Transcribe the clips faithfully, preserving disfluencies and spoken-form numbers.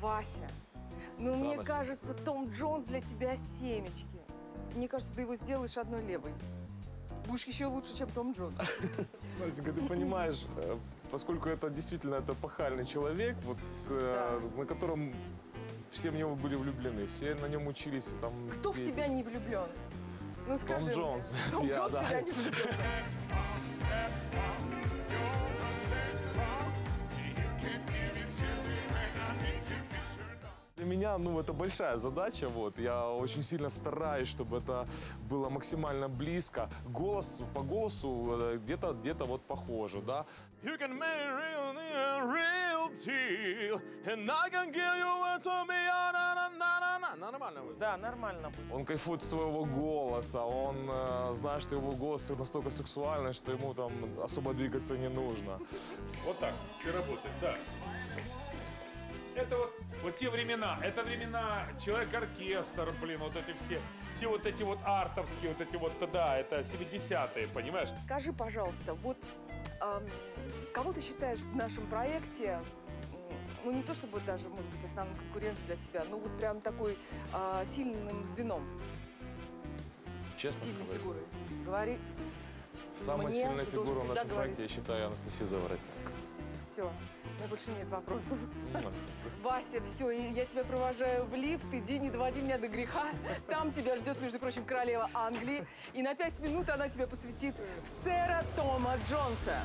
Вася, ну Да, мне Вася. кажется, Том Джонс для тебя семечки. Мне кажется, ты его сделаешь одной левой. Будешь еще лучше, чем Том Джонс. Настенька, ты понимаешь, э, поскольку это действительно это эпохальный человек, вот, э, на котором все в него были влюблены, все на нем учились. Там, Кто в петь. тебя не влюблен? Ну скажи. Том Джонс. Том Я, Джонс в да. тебя не влюблен. Для меня, ну, это большая задача, вот. Я очень сильно стараюсь, чтобы это было максимально близко. Голос, по голосу э, где-то где-то вот похоже, да. You can make real, real deal, and I can give you what to me, на на на на Нормально? Да, нормально. Он кайфует от своего голоса, он э, знает, что его голос настолько сексуальный, что ему там особо двигаться не нужно. Вот так и работает, да. Это вот, вот те времена, это времена Человек-оркестр, блин, вот эти все, все вот эти вот артовские, вот эти вот, да, это семидесятые, понимаешь? Скажи, пожалуйста, вот эм, кого ты считаешь в нашем проекте, м, ну не то чтобы даже, может быть, основным конкурентом для себя, но вот прям такой э, сильным звеном, Честно сильной сказать. фигурой? Говори. Самая Мне сильная ты фигура должен в всегда нашем говорить. проекте, я считаю, Анастасию Заворотнюк. Все, у меня больше нет вопросов. Вася, все, я тебя провожаю в лифт, иди, не доводи меня до греха. Там тебя ждет, между прочим, королева Англии. И на пять минут она тебя посвятит в сэра Тома Джонса.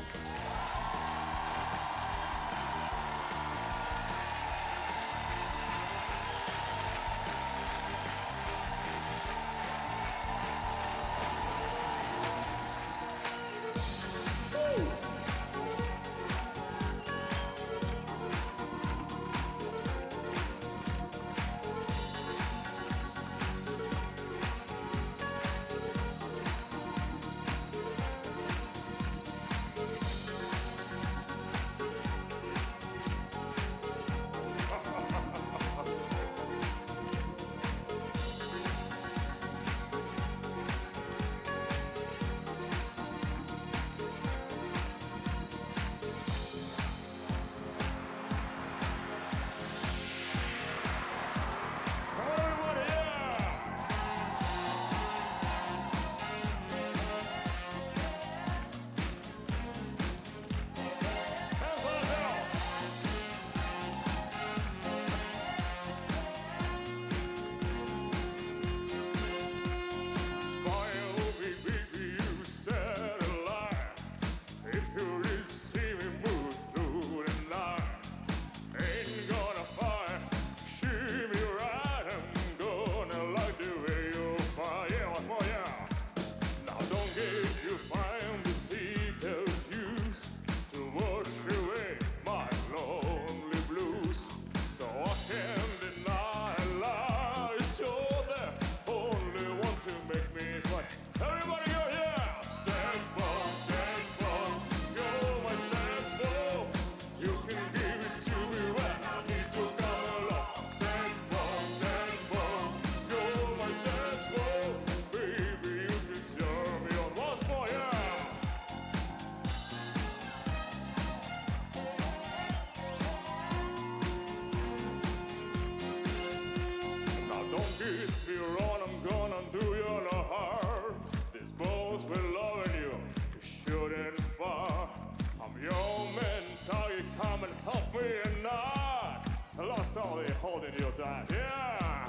If you run, I'm gonna do you no harm. These bones will love you, you shouldn't far. I'm your mentor, you come and help me and not. I lost all the holding you tight, yeah.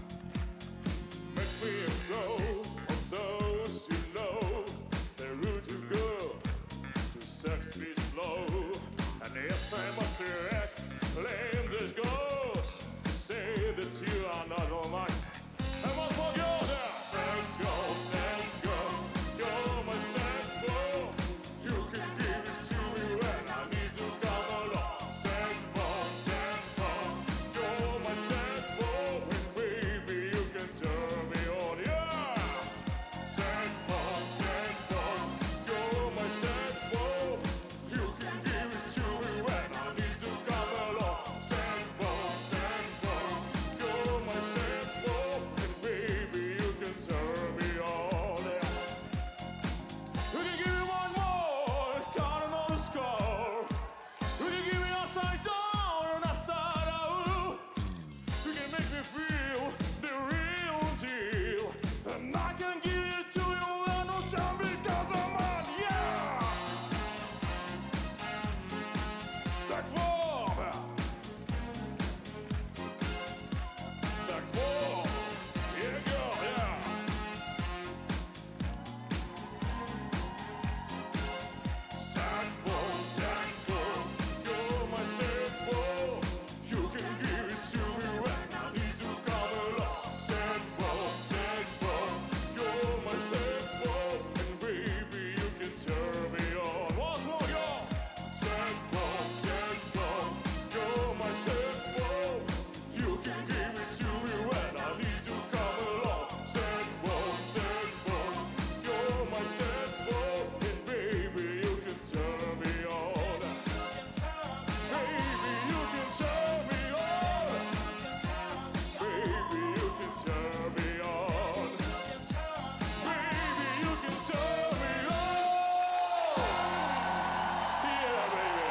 Make me a grow of those you know. The route you go to sex me slow. And yes, I must react, claim this ghost. Say that you are not all mine. I must walk you down. Sex go, sex go. You're my sex boy. You can give it to me when I need to come along. Sex bomb, sex bomb. You're my sex boy. Baby, you can turn me on, yeah. Sex bomb, sex bomb. You're my sex boy. You can give it to me when I need to come along. Sex bomb. Sex bomb. Here you go, yeah. Sex bomb, sex bomb. You're my sex bomb. You can give it to me when I need to come along. Sex bomb, sex bomb. You're my sex bomb. And baby, you can turn me on. Once more, y'all. Sex bomb, sex bomb. You're my sex bomb. You can give it to me when I need to come along. Sex bomb, sex bomb. You're my sex bomb. And baby, you can turn me on. Baby, you can turn me on. Baby, you can turn me on. Baby, you can turn me on. Yeah, baby.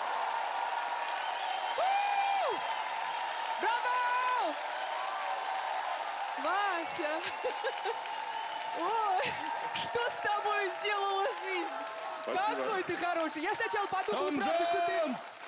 Браво! Вася! Ой, что с тобой сделала жизнь? Какой ты хороший. Я сначала подумала, Том правда, что ты Джонс!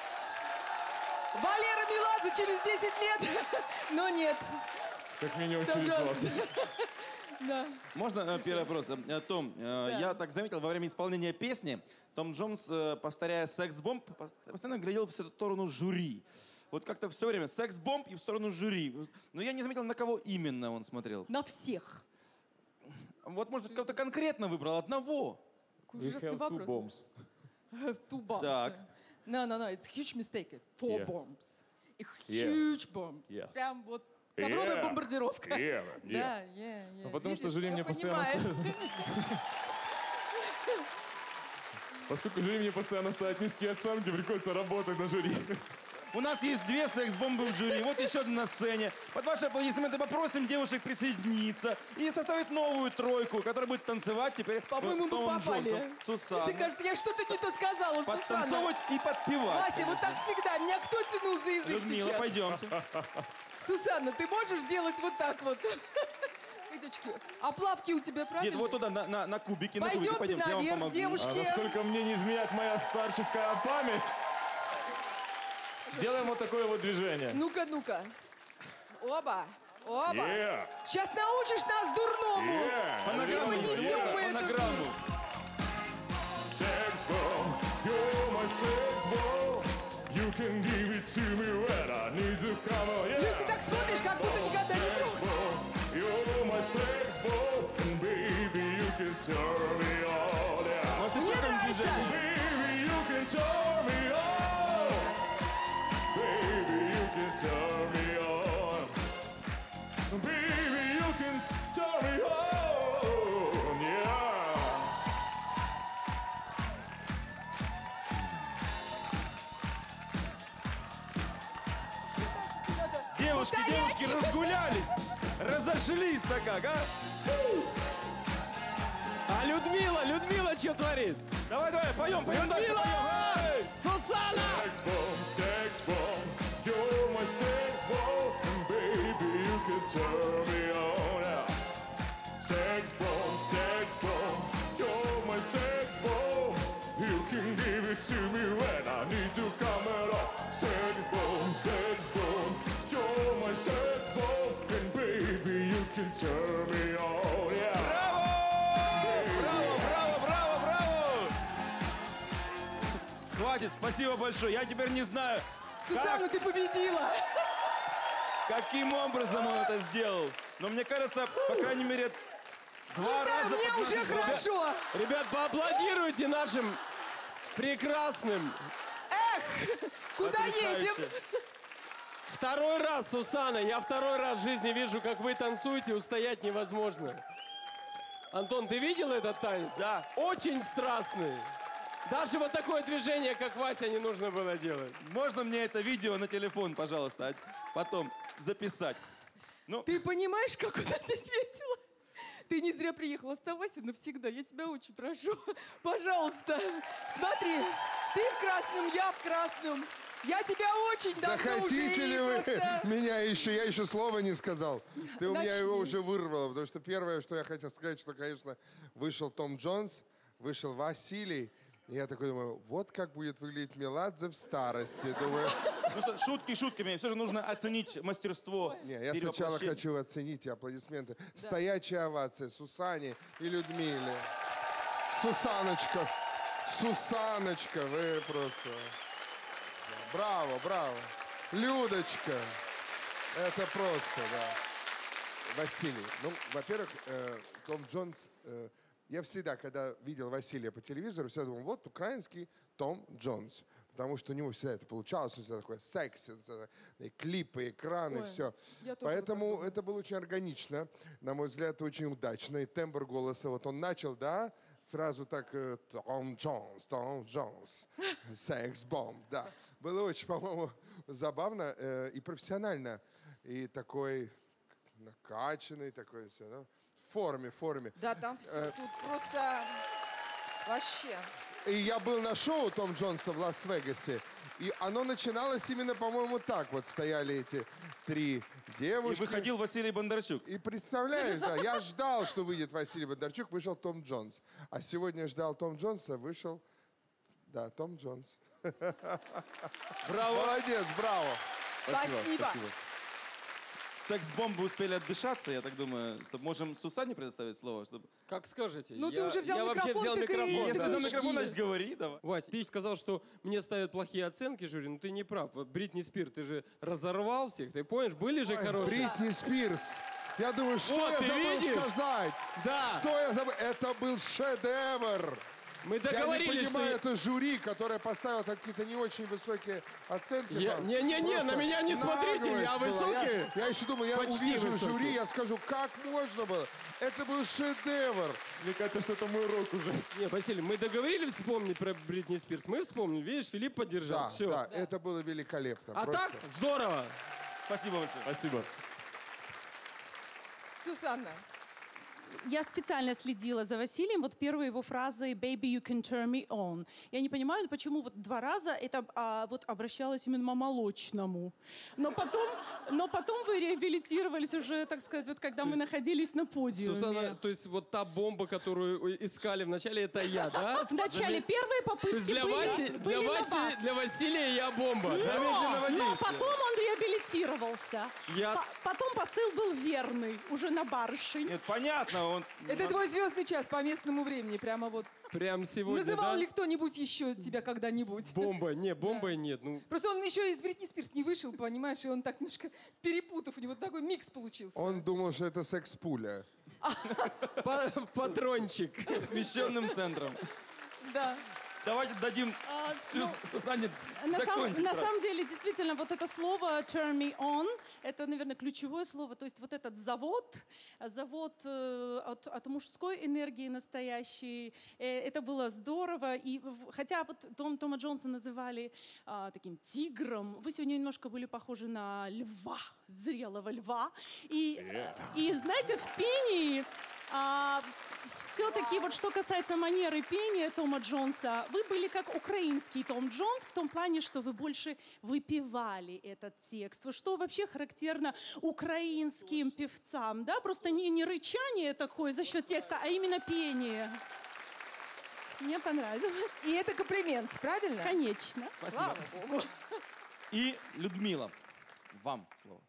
Валера Меладзе через десять лет, но нет. Как минимум Том через Джонс. двадцать. Да. Можно э, первый вопрос? Э, Том, э, я так заметил, во время исполнения песни Том Джонс, э, повторяя «секс-бомб», пос- постоянно глядел в сторону жюри. Вот как-то все время «секс-бомб» и в сторону жюри. Но я не заметил, на кого именно он смотрел. На всех. Вот, может быть, кого-то конкретно выбрал, одного. We Ужасный have two вопрос. bombs. Two bombs. Так. No, no, no, it's huge mistake. Four Yeah. bombs. И Yeah. huge bombs. Yes. Прям вот кадровая Yeah. бомбардировка. Yeah, yeah. Да, yeah, yeah. Ну, потому что Видишь, жюри я мне постоянно понимаю. Поскольку жюри мне постоянно ставят низкие оценки, приходится работать на жюри. У нас есть две секс-бомбы в жюри, вот еще одна на сцене. Под ваши аплодисменты попросим девушек присоединиться и составить новую тройку, которая будет танцевать теперь По-моему, с мы Томом попали. Джонсом. Сусанна. Мне кажется, я что-то не то сказала, Сусанна. Подтанцовывать и подпевать. Вася, вот так всегда. Меня кто тянул за язык Людмила, сейчас? пойдемте. Сусанна, ты можешь делать вот так вот? Видочки, а плавки у тебя правильные? Нет, вот туда, на, на, на кубики, на кубики. Пойдемте Пойдемте, я вам наверх, помогу. девушки. А насколько мне не изменяет моя старческая память, делаем вот такое вот движение. Ну-ка, ну-ка. Оба, оба. Yeah. Сейчас научишь нас дурному. Yeah. Фонограмму, Понесем вот, мы эту- фонограмму. Sex bomb, you're my sex bomb. You can give it to me when I need to come on. Yeah. Плюс ты так смотришь, как будто никогда не Sex пробовал. bomb, you're my sex bomb. And baby, you can turn me on. Yeah. Вот еще Мне какое нравится. движение. Baby, you can turn me on. Baby, you can turn me on. Baby, you can turn me on. Yeah. Девушки, девушки разгулялись, разошлись так как, а? А Людмила, Людмила что творит? Давай, давай, поем, поем дальше, Людмила! поем. Эй! Сусана! Sex bomb, sex bomb, you're my sex bomb, and baby you can turn me on. Yeah. Sex bomb, sex bomb, you're my sex bomb. You can give it to me when I need to come along. Sex bomb, sex bomb, you're my sex bomb, and baby you can turn me on. Yeah. Браво! Браво, браво, браво, браво! Хватит, спасибо большое. Я теперь не знаю, Сусанна, ты победила. каким образом он это сделал. Но мне кажется, по крайней мере, два Да, раза... мне уже подтвердил. хорошо. Ребят, поаплодируйте нашим прекрасным. Куда Потрясающе. едем? Второй раз, Сусана, я второй раз в жизни вижу, как вы танцуете, устоять невозможно. Антон, ты видел этот танец? Да. Очень страстный. Даже вот такое движение, как Вася, не нужно было делать. Можно мне это видео на телефон, пожалуйста, а потом записать? Ну, Ты понимаешь, как у нас здесь весело? Ты не зря приехала, оставайся навсегда. Я тебя очень прошу. Пожалуйста, смотри. Ты в красном, я в красном. Я тебя очень давно Захотите уже ли и вы просто- меня еще? Я еще слова не сказал. Ты у меня Начни. его уже вырвала, потому что первое, что я хотел сказать, что, конечно, вышел Том Джонс, вышел Василий, И я такой думаю, вот как будет выглядеть Меладзе в старости. Думаю, Ну что, шутки шутками, все же нужно оценить мастерство. не, я сначала перевоплощения. хочу оценить аплодисменты. Стоячая овация Сусане и Людмиле. Сусаночка, Сусаночка, вы просто... Браво, браво. Людочка, это просто, да. Василий, ну, во-первых, э, Том Джонс... Э, я всегда, когда видел Василия по телевизору, всегда думал, вот украинский Том Джонс. Потому что у него всегда это получалось, он всегда такой секси, всегда, и клипы, экраны, Ой, все. я тоже Поэтому вот так это было очень органично, на мой взгляд, очень удачно. И тембр голоса, вот он начал, да, сразу так, э, Том Джонс, Том Джонс, секс-бомб, да. Было очень, по-моему, забавно э, и профессионально. И такой накачанный, такой все, да. В форме, в форме. Да, там все, Э, тут просто вообще. И я был на шоу Том Джонса в Лас-Вегасе, и оно начиналось именно, по-моему, так. Вот стояли эти три И девушки. выходил Василий Бондарчук. И представляешь, да, я ждал, что выйдет Василий Бондарчук, вышел Том Джонс. А сегодня ждал Том Джонса, вышел, да, Том Джонс. Браво! Молодец, браво. Спасибо. Секс-бомбы успели отдышаться, я так думаю. Что можем Сусане предоставить слово? Чтобы... Как скажете. Ну, ты Я- уже взял я вообще микрофон, взял так и- микрофон. Если да. ты за Кружки. микрофон, значит, говори, давай. Вась, ты сказал, что мне ставят плохие оценки, жюри, но ты не прав. Вот Бритни Спирс, ты же разорвал всех, ты помнишь, были же Ой, хорошие. Бритни Спирс. Я думаю, что Вот, я ты забыл видишь? сказать? Да. Что я забыл? Это был шедевр. Мы Я не договорились, что... понимаю, это жюри, которое поставило какие-то не очень высокие оценки. Я- вам. Не-не-не, Просто на меня не смотрите, я наглость была. высокий. Я, я еще думал, я Почти увижу высокий. жюри, я скажу, как можно было. Это был шедевр. Мне кажется, что это мой урок уже. Не, Василий, мы договорились вспомнить про Бритни Спирс. Мы вспомнили, видишь, Филипп поддержал. Да, Все. да, это было великолепно. А просто. так, здорово. Спасибо большое. Спасибо. Сусанна. Я специально следила за Василием. Вот первой его фразой «Baby, you can turn me on». Я не понимаю, почему вот два раза это а, вот обращалось именно к молочному. Но потом, но потом вы реабилитировались уже, так сказать, вот когда мы находились на подиуме. Сусанна, то есть вот та бомба, которую искали вначале, это я, да? В начале Заме- первой То попытки есть для, были, Васи, были для, на Васи, вас. для Василия я бомба. Но, Замедленного но действия. потом он реабилитировался. Я- По- потом посыл был верный, уже на барышень. Нет, понятно, он... Это твой звездный час по местному времени. Прямо вот. Прям сегодня, Называл да? ли кто-нибудь еще тебя когда-нибудь? Бомба. Не, бомбы нет. Ну, Просто он еще из Бритни Спирс не вышел, понимаешь, и он так немножко перепутав, у него такой микс получился. Он думал, что это секс-пуля. па- патрончик. С смещенным центром. Да. Давайте дадим А, Сюз- ну, Сусанне На, сам- закончить. на фразу. самом деле, действительно, вот это слово turn me on, это, наверное, ключевое слово. То есть вот этот завод, завод э, от, от мужской энергии настоящей, э, это было здорово. И, в- хотя вот Том, Тома Джонса называли а, таким тигром, вы сегодня немножко были похожи на льва, зрелого льва. И, и знаете, в пении... А, все-таки вот что касается манеры пения Тома Джонса, вы были как украинский Том Джонс в том плане, что вы больше выпевали этот текст. Вот что вообще характерно украинским певцам, да? Просто не, не рычание такое за счет текста, а именно пение. Мне понравилось. И это комплимент, правильно? Конечно. Слава Богу. И Людмила, вам слово.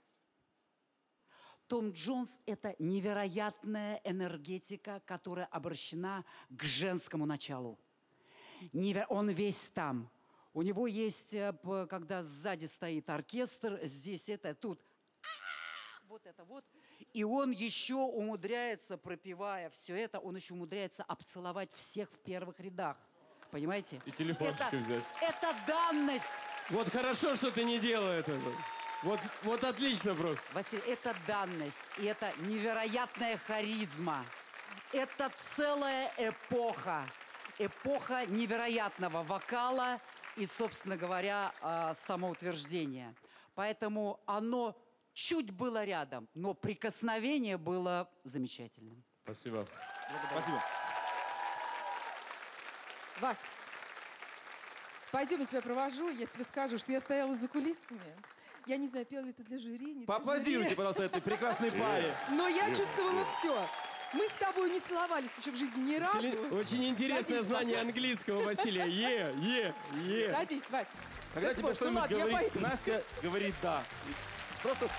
Том Джонс — это невероятная энергетика, которая обращена к женскому началу. Неве- Он весь там. У него есть, э, п- когда сзади стоит оркестр, здесь это, тут вот это вот. И он еще умудряется, пропевая все это, он еще умудряется обцеловать всех в первых рядах. Понимаете? И телефончик это, взять. это данность. Вот хорошо, что ты не делал этого. Вот, вот отлично просто. Василий, это данность, и это невероятная харизма. Это целая эпоха. Эпоха невероятного вокала и, собственно говоря, э, самоутверждения. Поэтому оно чуть было рядом, но прикосновение было замечательным. Спасибо. Спасибо. Вакс, пойдем, я тебя провожу, я тебе скажу, что я стояла за кулисами. Я не знаю, пел ли ты для жюри, не для Поаплодируйте, жюри. пожалуйста, этой прекрасной паре. Но я чувствовала все. Мы с тобой не целовались еще в жизни ни разу. Очень, очень интересное Садись, знание папа. английского, Василия. Е, е, е. Садись, Вать. Когда Так тебе вот, ну что-нибудь ладно, я говорит пойду. Настя, говорит «да». То есть Просто